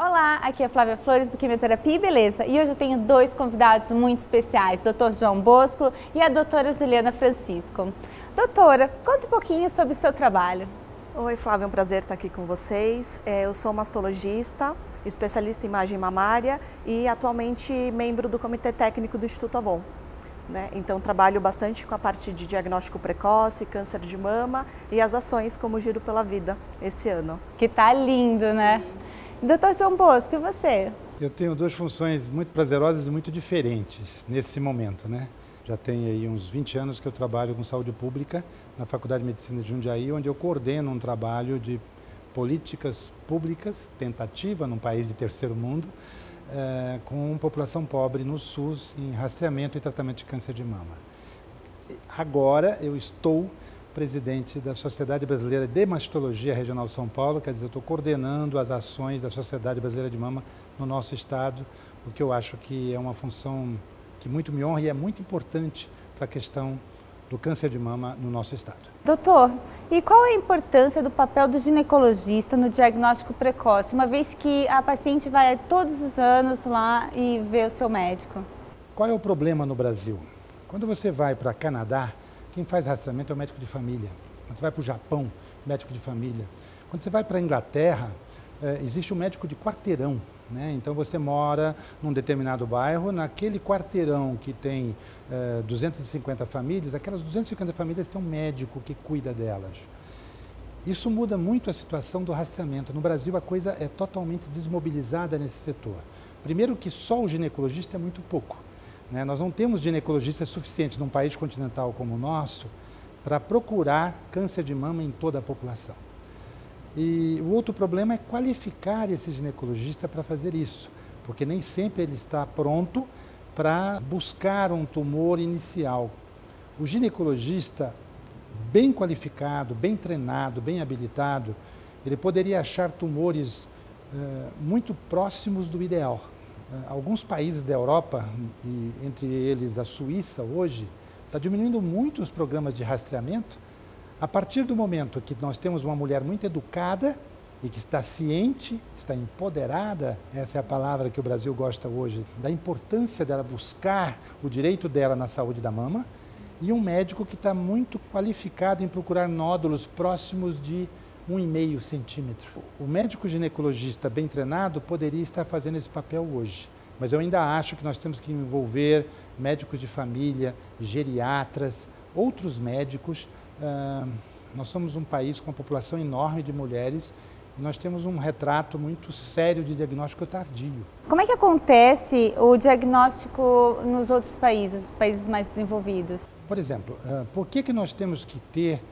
Olá, aqui é Flávia Flores do Quimioterapia e Beleza e hoje eu tenho dois convidados muito especiais, o Dr. João Bosco e a doutora Juliana Francisco. Doutora, conta um pouquinho sobre o seu trabalho. Oi Flávia, é um prazer estar aqui com vocês. Eu sou mastologista, especialista em imagem mamária e atualmente membro do Comitê Técnico do Instituto Avon. Então trabalho bastante com a parte de diagnóstico precoce, câncer de mama e as ações como Giro pela Vida esse ano. Que tá lindo, né? Doutor João Bosco, e você? Eu tenho duas funções muito prazerosas e muito diferentes nesse momento, né? Já tem aí uns 20 anos que eu trabalho com saúde pública na Faculdade de Medicina de Jundiaí, onde eu coordeno um trabalho de políticas públicas, tentativa num país de terceiro mundo, com população pobre no SUS em rastreamento e tratamento de câncer de mama. Agora eu estou presidente da Sociedade Brasileira de Mastologia Regional São Paulo, quer dizer, eu estou coordenando as ações da Sociedade Brasileira de Mama no nosso estado, o que eu acho que é uma função que muito me honra e é muito importante para a questão do câncer de mama no nosso estado. Doutor, e qual é a importância do papel do ginecologista no diagnóstico precoce, uma vez que a paciente vai todos os anos lá e vê o seu médico? Qual é o problema no Brasil? Quando você vai para Canadá, quem faz rastreamento é o médico de família. Quando você vai para o Japão, médico de família. Quando você vai para a Inglaterra, existe um médico de quarteirão, né? Então você mora num determinado bairro, naquele quarteirão que tem 250 famílias, aquelas 250 famílias têm um médico que cuida delas. Isso muda muito a situação do rastreamento. No Brasil a coisa é totalmente desmobilizada nesse setor. Primeiro que só o ginecologista é muito pouco. Nós não temos ginecologistas suficientes num país continental como o nosso para procurar câncer de mama em toda a população. E o outro problema é qualificar esse ginecologista para fazer isso, porque nem sempre ele está pronto para buscar um tumor inicial. O ginecologista bem qualificado, bem treinado, bem habilitado, ele poderia achar tumores muito próximos do ideal. Alguns países da Europa, e entre eles a Suíça hoje, está diminuindo muito os programas de rastreamento. A partir do momento que nós temos uma mulher muito educada e que está ciente, está empoderada, essa é a palavra que o Brasil gosta hoje, da importância dela buscar o direito dela na saúde da mama, e um médico que está muito qualificado em procurar nódulos próximos de 1,5 centímetro. O médico ginecologista bem treinado poderia estar fazendo esse papel hoje, mas eu ainda acho que nós temos que envolver médicos de família, geriatras, outros médicos. Nós somos um país com uma população enorme de mulheres e nós temos um retrato muito sério de diagnóstico tardio. Como é que acontece o diagnóstico nos outros países, países mais desenvolvidos? Por exemplo, por que nós temos que ter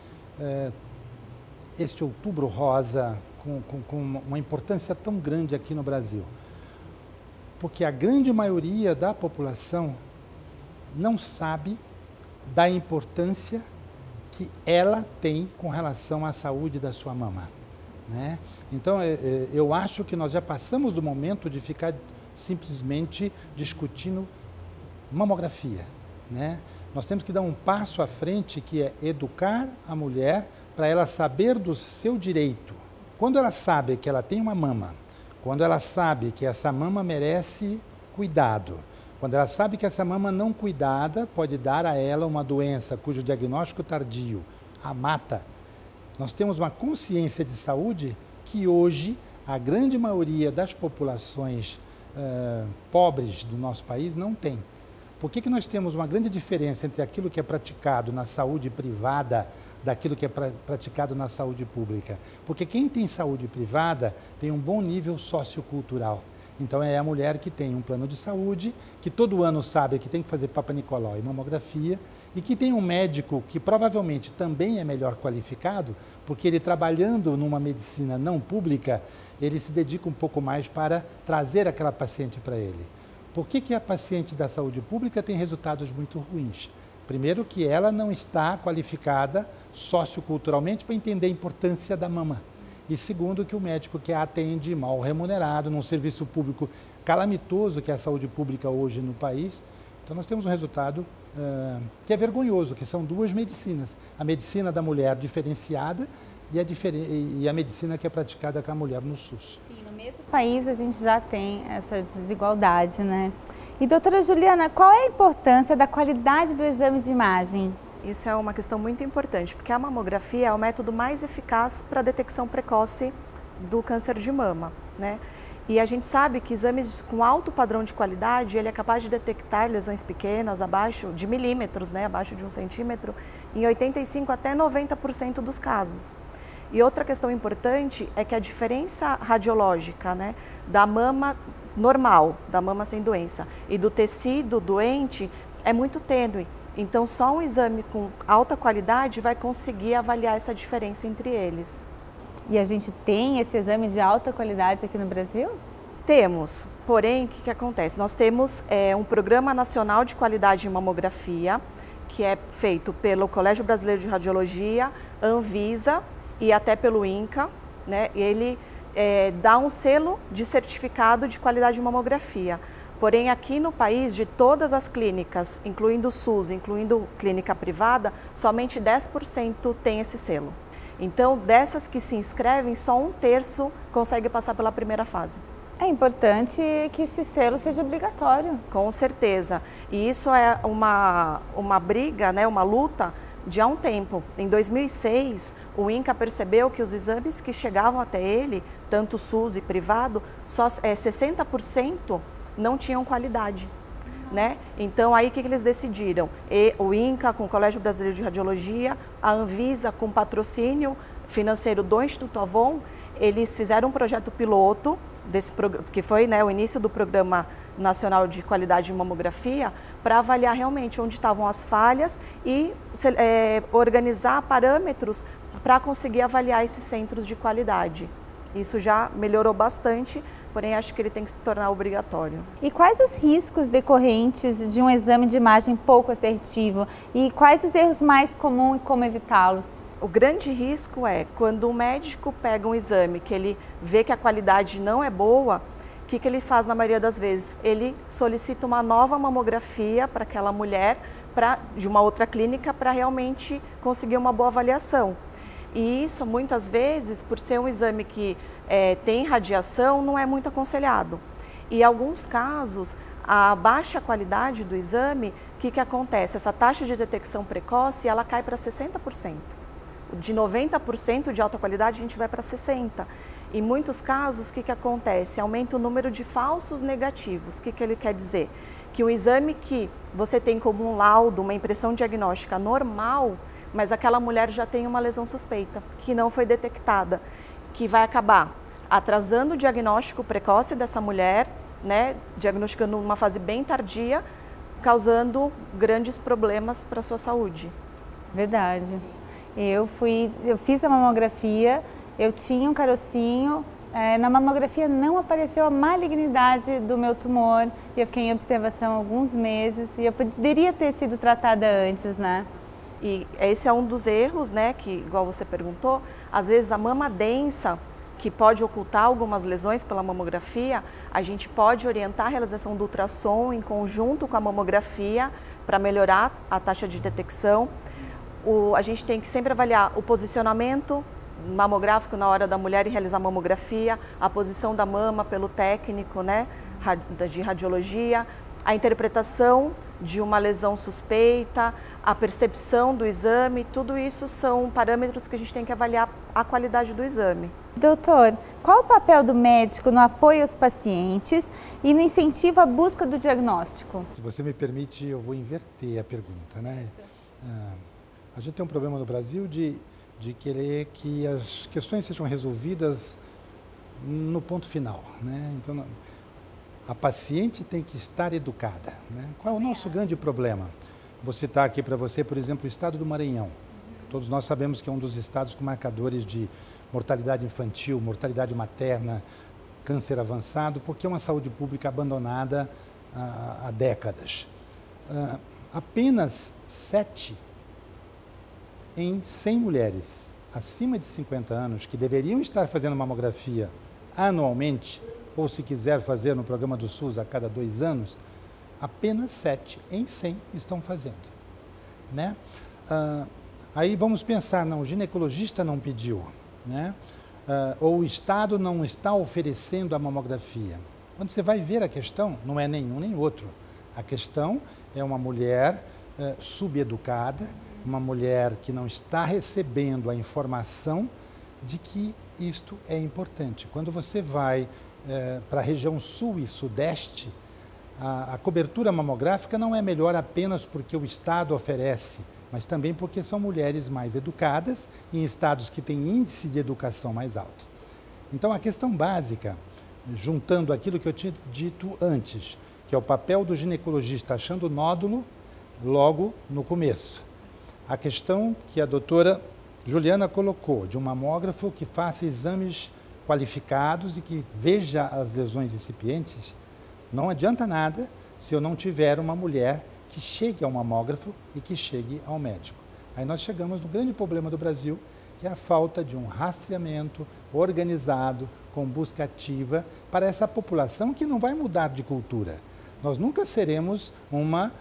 este Outubro Rosa com uma importância tão grande aqui no Brasil? Porque a grande maioria da população não sabe da importância que ela tem com relação à saúde da sua mama, né? Então, eu acho que nós já passamos do momento de ficar simplesmente discutindo mamografia, né? Nós temos que dar um passo à frente, que é educar a mulher para ela saber do seu direito. Quando ela sabe que ela tem uma mama, quando ela sabe que essa mama merece cuidado, quando ela sabe que essa mama não cuidada pode dar a ela uma doença cujo diagnóstico tardio a mata, nós temos uma consciência de saúde que hoje a grande maioria das populações pobres do nosso país não tem. Por que nós temos uma grande diferença entre aquilo que é praticado na saúde privada daquilo que é praticado na saúde pública? Porque quem tem saúde privada tem um bom nível sociocultural. Então é a mulher que tem um plano de saúde, que todo ano sabe que tem que fazer Papa Nicolau e mamografia, e que tem um médico que provavelmente também é melhor qualificado, porque ele trabalhando numa medicina não pública, ele se dedica um pouco mais para trazer aquela paciente para ele. Por que a paciente da saúde pública tem resultados muito ruins? Primeiro que ela não está qualificada socioculturalmente para entender a importância da mama. E segundo que o médico que a atende mal remunerado, num serviço público calamitoso que é a saúde pública hoje no país. Então nós temos um resultado que é vergonhoso, que são duas medicinas. A medicina da mulher diferenciada, e a medicina que é praticada com a mulher no SUS. Sim, no mesmo país a gente já tem essa desigualdade, né? E doutora Juliana, qual é a importância da qualidade do exame de imagem? Isso é uma questão muito importante, porque a mamografia é o método mais eficaz para a detecção precoce do câncer de mama, né? E a gente sabe que exames com alto padrão de qualidade, ele é capaz de detectar lesões pequenas, abaixo de milímetros, né? Abaixo de 1 centímetro, em 85% até 90% dos casos. E outra questão importante é que a diferença radiológica, né, da mama normal, da mama sem doença, e do tecido doente é muito tênue. Então, só um exame com alta qualidade vai conseguir avaliar essa diferença entre eles. E a gente tem esse exame de alta qualidade aqui no Brasil? Temos, porém, o que acontece? Nós temos um Programa Nacional de Qualidade em Mamografia, que é feito pelo Colégio Brasileiro de Radiologia, Anvisa e até pelo INCA, né? Ele dá um selo de certificado de qualidade de mamografia. Porém, aqui no país, de todas as clínicas, incluindo o SUS, incluindo clínica privada, somente 10% tem esse selo. Então, dessas que se inscrevem, só 1/3 consegue passar pela primeira fase. É importante que esse selo seja obrigatório. Com certeza. E isso é uma briga, né, uma luta de há um tempo. Em 2006, o INCA percebeu que os exames que chegavam até ele, tanto SUS e privado, só 60% não tinham qualidade, né? Então, aí o que eles decidiram? O INCA com o Colégio Brasileiro de Radiologia, a Anvisa com patrocínio financeiro do Instituto Avon, eles fizeram um projeto piloto, que foi, né, o início do Programa Nacional de Qualidade de Mamografia, para avaliar realmente onde estavam as falhas e organizar parâmetros para conseguir avaliar esses centros de qualidade. Isso já melhorou bastante, porém acho que ele tem que se tornar obrigatório. E quais os riscos decorrentes de um exame de imagem pouco assertivo? E quais os erros mais comuns e como evitá-los? O grande risco é quando o médico pega um exame que ele vê que a qualidade não é boa, o que ele faz na maioria das vezes? Ele solicita uma nova mamografia para aquela mulher de uma outra clínica para realmente conseguir uma boa avaliação. E isso, muitas vezes, por ser um exame que tem radiação, não é muito aconselhado. E em alguns casos, a baixa qualidade do exame, o que acontece? Essa taxa de detecção precoce, ela cai para 60%. De 90% de alta qualidade, a gente vai para 60%. Em muitos casos, o que acontece? Aumenta o número de falsos negativos. O que ele quer dizer? Que o exame que você tem como um laudo, uma impressão diagnóstica normal, mas aquela mulher já tem uma lesão suspeita, que não foi detectada, que vai acabar atrasando o diagnóstico precoce dessa mulher, né, diagnosticando uma fase bem tardia, causando grandes problemas para a sua saúde. Verdade. Eu fiz a mamografia, eu tinha um carocinho, na mamografia não apareceu a malignidade do meu tumor, e eu fiquei em observação alguns meses, e eu poderia ter sido tratada antes, né? E esse é um dos erros, né, que, igual você perguntou, às vezes a mama densa, que pode ocultar algumas lesões pela mamografia, a gente pode orientar a realização do ultrassom em conjunto com a mamografia para melhorar a taxa de detecção. A gente tem que sempre avaliar o posicionamento mamográfico na hora da mulher e realizar a mamografia, a posição da mama pelo técnico, né, de radiologia, a interpretação de uma lesão suspeita, a percepção do exame, tudo isso são parâmetros que a gente tem que avaliar a qualidade do exame. Doutor, qual o papel do médico no apoio aos pacientes e no incentivo à busca do diagnóstico? Se você me permite, eu vou inverter a pergunta, né? A gente tem um problema no Brasil de querer que as questões sejam resolvidas no ponto final, né? Então, a paciente tem que estar educada, né? Qual é o nosso grande problema? Vou citar aqui para você, por exemplo, o estado do Maranhão. Todos nós sabemos que é um dos estados com marcadores de mortalidade infantil, mortalidade materna, câncer avançado, porque é uma saúde pública abandonada há décadas. Apenas 7 em 100 mulheres acima de 50 anos que deveriam estar fazendo mamografia anualmente, ou se quiser fazer no programa do SUS a cada 2 anos, apenas 7 em 100 estão fazendo, né? Aí vamos pensar, não, o ginecologista não pediu, né? Ou o Estado não está oferecendo a mamografia. Quando você vai ver a questão, não é nenhum nem outro. A questão é uma mulher subeducada, uma mulher que não está recebendo a informação de que isto é importante. Quando você vai para a região sul e sudeste, a cobertura mamográfica não é melhor apenas porque o Estado oferece, mas também porque são mulheres mais educadas em estados que têm índice de educação mais alto. Então, a questão básica, juntando aquilo que eu tinha dito antes, que é o papel do ginecologista achando o nódulo logo no começo. A questão que a doutora Juliana colocou, de um mamógrafo que faça exames qualificados e que veja as lesões incipientes, não adianta nada se eu não tiver uma mulher que chegue ao mamógrafo e que chegue ao médico. Aí nós chegamos no grande problema do Brasil, que é a falta de um rastreamento organizado, com busca ativa, para essa população que não vai mudar de cultura. Nós nunca seremos uma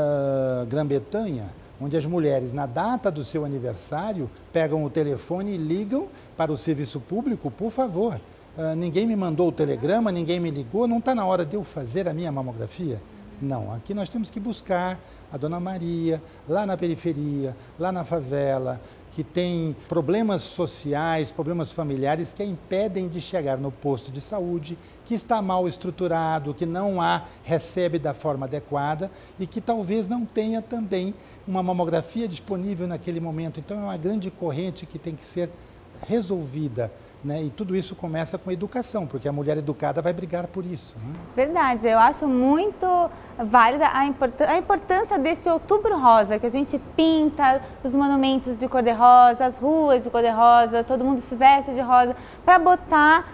Grã-Bretanha, onde as mulheres, na data do seu aniversário, pegam o telefone e ligam para o serviço público, por favor, ninguém me mandou o telegrama, ninguém me ligou, não está na hora de eu fazer a minha mamografia? Não, aqui nós temos que buscar a Dona Maria, lá na periferia, lá na favela, que tem problemas sociais, problemas familiares que a impedem de chegar no posto de saúde, que está mal estruturado, que não recebe da forma adequada e que talvez não tenha também uma mamografia disponível naquele momento. Então, é uma grande corrente que tem que ser resolvida, né? E tudo isso começa com educação, porque a mulher educada vai brigar por isso, né? Verdade, eu acho muito válida a importância desse Outubro Rosa, que a gente pinta os monumentos de cor-de-rosa, as ruas de cor-de-rosa, todo mundo se veste de rosa, para botar,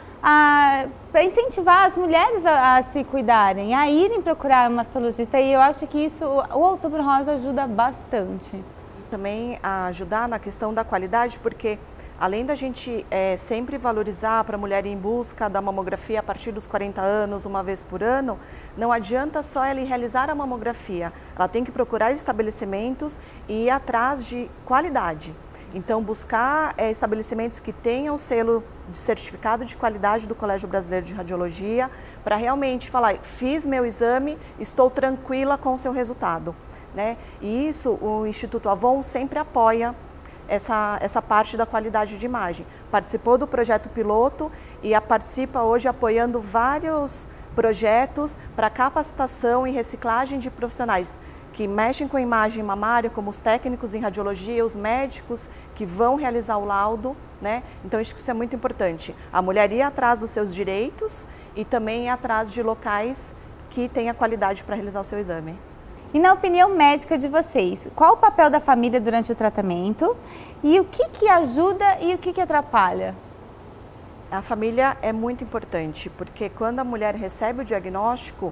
para incentivar as mulheres a se cuidarem, a irem procurar um mastologista, e eu acho que isso, o Outubro Rosa ajuda bastante. E também a ajudar na questão da qualidade, porque além da gente sempre valorizar para a mulher ir em busca da mamografia a partir dos 40 anos, uma vez por ano, não adianta só ela ir realizar a mamografia. Ela tem que procurar estabelecimentos e ir atrás de qualidade. Então, buscar estabelecimentos que tenham o selo de certificado de qualidade do Colégio Brasileiro de Radiologia, para realmente falar, fiz meu exame, estou tranquila com o seu resultado, né? E isso o Instituto Avon sempre apoia essa parte da qualidade de imagem. Participou do projeto piloto e participa hoje apoiando vários projetos para capacitação e reciclagem de profissionais que mexem com imagem mamária, como os técnicos em radiologia, os médicos que vão realizar o laudo, né? Então, isso é muito importante. A mulher ir atrás dos seus direitos e também ir atrás de locais que tenham qualidade para realizar o seu exame. E na opinião médica de vocês, qual o papel da família durante o tratamento e o que ajuda e o que atrapalha? A família é muito importante, porque quando a mulher recebe o diagnóstico,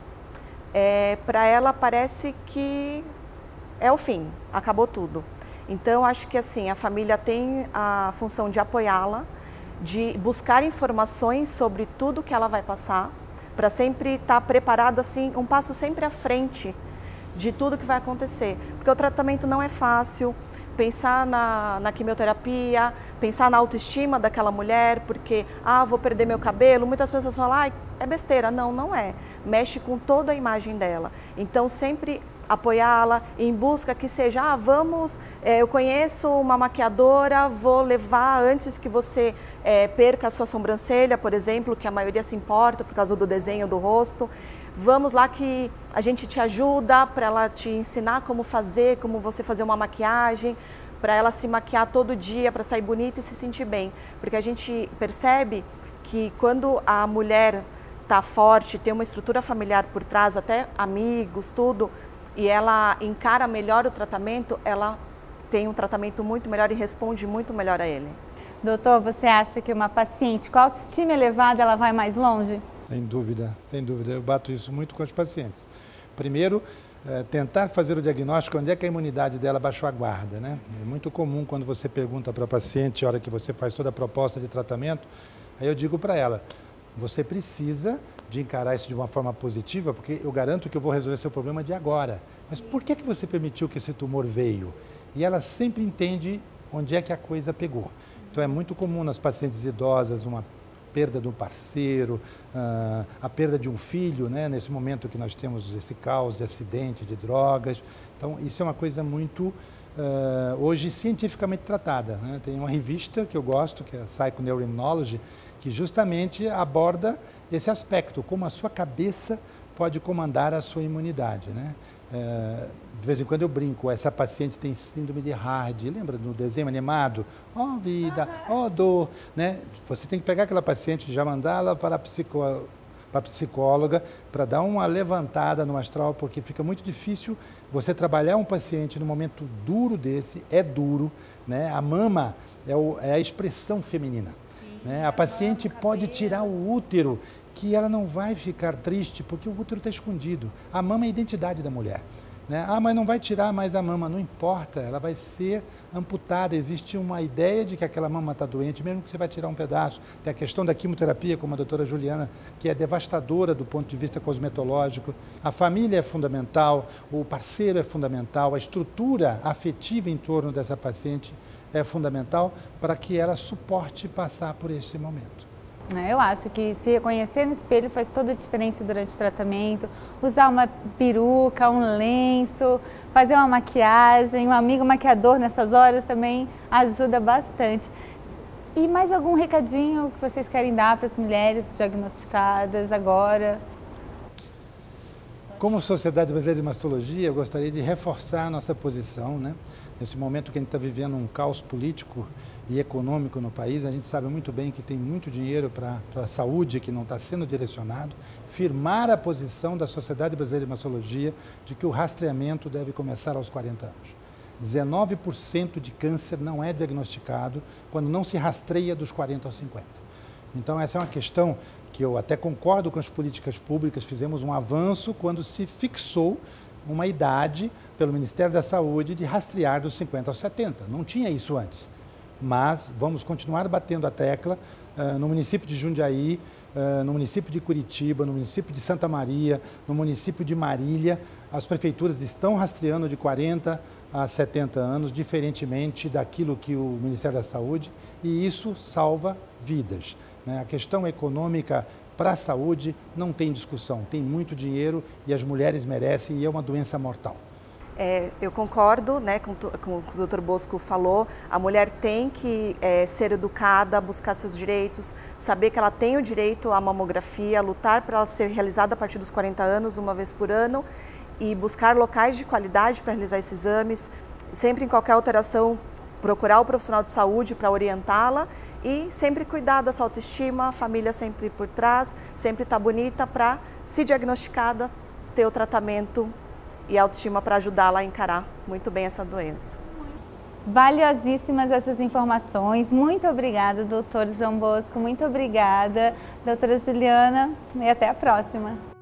para ela parece que é o fim, acabou tudo. Então, acho que assim, a família tem a função de apoiá-la, de buscar informações sobre tudo que ela vai passar, para sempre estar preparado assim, um passo sempre à frente de tudo que vai acontecer, porque o tratamento não é fácil. Pensar na quimioterapia, pensar na autoestima daquela mulher, porque, vou perder meu cabelo, muitas pessoas falam, é besteira. Não, não é. Mexe com toda a imagem dela. Então, sempre apoiá-la em busca que seja, eu conheço uma maquiadora, vou levar antes que você perca a sua sobrancelha, por exemplo, que a maioria se importa por causa do desenho do rosto. Vamos lá que a gente te ajuda para ela te ensinar como você fazer uma maquiagem, para ela se maquiar todo dia, para sair bonita e se sentir bem. Porque a gente percebe que quando a mulher está forte, tem uma estrutura familiar por trás, até amigos, tudo, e ela encara melhor o tratamento, ela tem um tratamento muito melhor e responde muito melhor a ele. Doutor, você acha que uma paciente com autoestima elevada, ela vai mais longe? Sem dúvida, sem dúvida. Eu bato isso muito com os pacientes. Primeiro, tentar fazer o diagnóstico onde é que a imunidade dela baixou a guarda, né? É muito comum quando você pergunta para a paciente, a hora que você faz toda a proposta de tratamento, aí eu digo para ela, você precisa de encarar isso de uma forma positiva, porque eu garanto que eu vou resolver seu problema de agora. Mas por que você permitiu que esse tumor veio? E ela sempre entende onde é que a coisa pegou. Então é muito comum nas pacientes idosas uma perda de um parceiro, a perda de um filho, né? Nesse momento que nós temos esse caos de acidente, de drogas. Então isso é uma coisa muito, hoje, cientificamente tratada, né? Tem uma revista que eu gosto, que é a Psychoneuroimmunology, que justamente aborda esse aspecto, como a sua cabeça pode comandar a sua imunidade, né? De vez em quando eu brinco, essa paciente tem síndrome de Hard, lembra do desenho animado? Oh vida, oh dor, né? Você tem que pegar aquela paciente e já mandá-la para a psicóloga para dar uma levantada no astral, porque fica muito difícil você trabalhar um paciente no momento duro desse, é duro, né? A mama é a expressão feminina, né? A paciente pode tirar o útero, que ela não vai ficar triste, porque o útero está escondido. A mama é a identidade da mulher, né? Ah, mas não vai tirar mais a mama, não importa, ela vai ser amputada. Existe uma ideia de que aquela mama está doente, mesmo que você vai tirar um pedaço. Tem a questão da quimioterapia, como a doutora Juliana, que é devastadora do ponto de vista cosmetológico. A família é fundamental, o parceiro é fundamental, a estrutura afetiva em torno dessa paciente é fundamental para que ela suporte passar por esse momento. Eu acho que se reconhecer no espelho faz toda a diferença durante o tratamento. Usar uma peruca, um lenço, fazer uma maquiagem, um amigo maquiador nessas horas também ajuda bastante. E mais algum recadinho que vocês querem dar para as mulheres diagnosticadas agora? Como Sociedade Brasileira de Mastologia, eu gostaria de reforçar a nossa posição, né? Nesse momento que a gente está vivendo um caos político e econômico no país, a gente sabe muito bem que tem muito dinheiro para a saúde que não está sendo direcionado. Firmar a posição da Sociedade Brasileira de Mastologia de que o rastreamento deve começar aos 40 anos. 19% de câncer não é diagnosticado quando não se rastreia dos 40 aos 50. Então essa é uma questão que eu até concordo com as políticas públicas, fizemos um avanço quando se fixou uma idade pelo Ministério da Saúde de rastrear dos 50 aos 70. Não tinha isso antes, mas vamos continuar batendo a tecla no município de Jundiaí, no município de Curitiba, no município de Santa Maria, no município de Marília. As prefeituras estão rastreando de 40 a 70 anos, diferentemente daquilo que o Ministério da Saúde, e isso salva vidas, né? A questão econômica para a saúde não tem discussão, tem muito dinheiro e as mulheres merecem, e é uma doença mortal. Eu concordo, né, com o que o Dr. Bosco falou. A mulher tem que ser educada, buscar seus direitos, saber que ela tem o direito à mamografia, lutar para ela ser realizada a partir dos 40 anos, uma vez por ano, e buscar locais de qualidade para realizar esses exames. Sempre em qualquer alteração, procurar o profissional de saúde para orientá-la e sempre cuidar da sua autoestima, a família sempre por trás, sempre estar bonita para, se diagnosticada, ter o tratamento e a autoestima para ajudá-la a encarar muito bem essa doença. Valiosíssimas essas informações. Muito obrigada, doutor João Bosco. Muito obrigada, doutora Juliana. E até a próxima.